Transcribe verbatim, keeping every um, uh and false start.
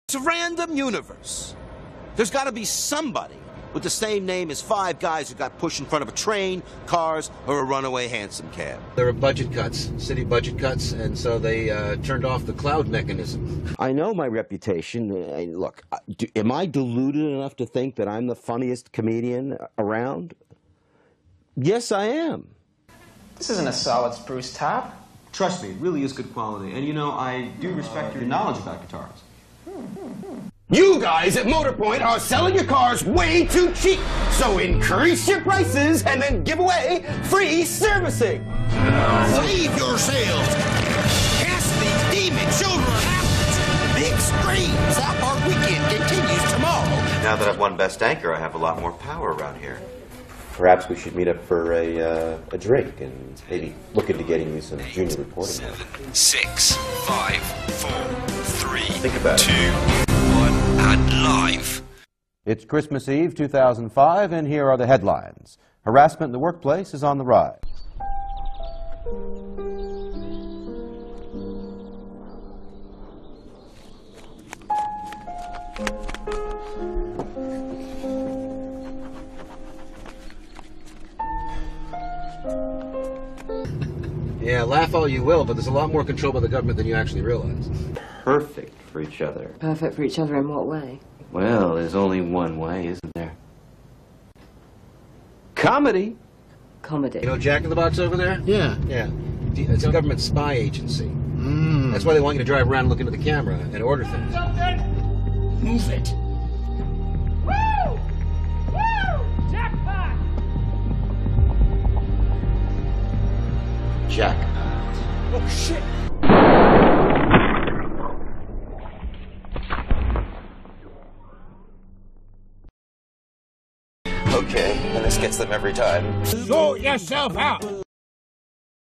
It's a random universe. There's got to be somebody with the same name as five guys who got pushed in front of a train, cars, or a runaway hansom cab. There were budget cuts, city budget cuts, and so they uh, turned off the cloud mechanism. I know my reputation. I, look, do, am I deluded enough to think that I'm the funniest comedian around? Yes, I am. This isn't a solid spruce top. Trust me, it really is good quality. And you know, I do respect your knowledge about guitars. You guys at Motorpoint are selling your cars way too cheap. So increase your prices and then give away free servicing. Save your sales. Cast these demon children out. Big screams. South Park Weekend continues tomorrow. Now that I've won Best Anchor, I have a lot more power around here. Perhaps we should meet up for a, uh, a drink and maybe look into getting you some junior reporting. Seven, six, five, four, three, Think about two, it. one, and live. It's Christmas Eve two thousand five, and here are the headlines. Harassment in the workplace is on the rise. Yeah, laugh all you will, but there's a lot more control by the government than you actually realize. Perfect for each other. Perfect for each other in what way? Well, there's only one way, isn't there? Comedy. Comedy. You know Jack in the Box over there? Yeah. Yeah. It's a government spy agency. Mm. That's why they want you to drive around and look into the camera and order things. Move it. Woo! Woo! Jackpot! Jack. Oh, shit. Okay, and this gets them every time. Sort yourself out.